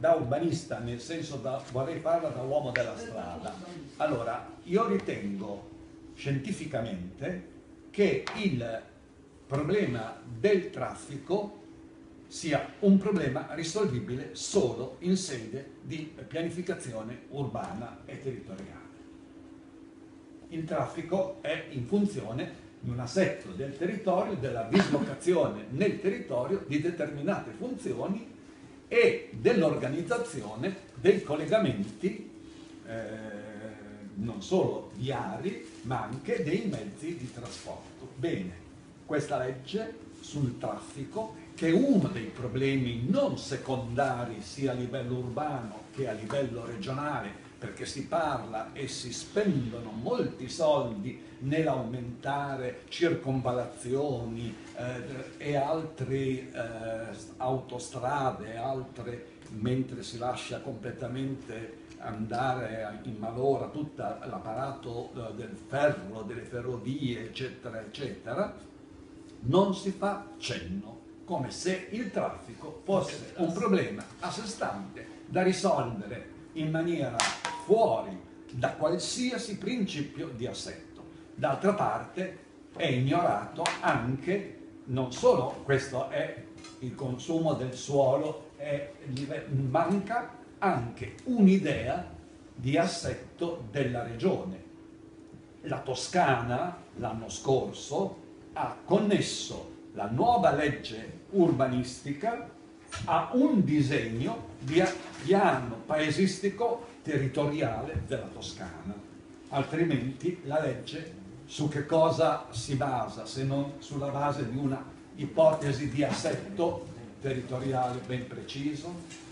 da urbanista, nel senso vorrei farla da uomo della strada. Allora, io ritengo scientificamente che il problema del traffico sia un problema risolvibile solo in sede di pianificazione urbana e territoriale. Il traffico è in funzione di un assetto del territorio, della dislocazione nel territorio di determinate funzioni e dell'organizzazione dei collegamenti non solo viari ma anche dei mezzi di trasporto. Bene, questa legge sul traffico, che è uno dei problemi non secondari sia a livello urbano che a livello regionale, perché si parla e si spendono molti soldi nell'aumentare circonvallazioni e altre autostrade, altre, mentre si lascia completamente andare in malora tutto l'apparato del ferro, delle ferrovie, eccetera, eccetera, non si fa cenno, come se il traffico fosse un problema a sé stante da risolvere in maniera fuori da qualsiasi principio di assetto. D'altra parte è ignorato anche, non solo questo è il consumo del suolo, manca anche un'idea di assetto della regione. La Toscana l'anno scorso ha connesso la nuova legge urbanistica a un disegno di piano paesistico territoriale della Toscana, altrimenti la legge su che cosa si basa se non sulla base di una ipotesi di assetto territoriale ben preciso?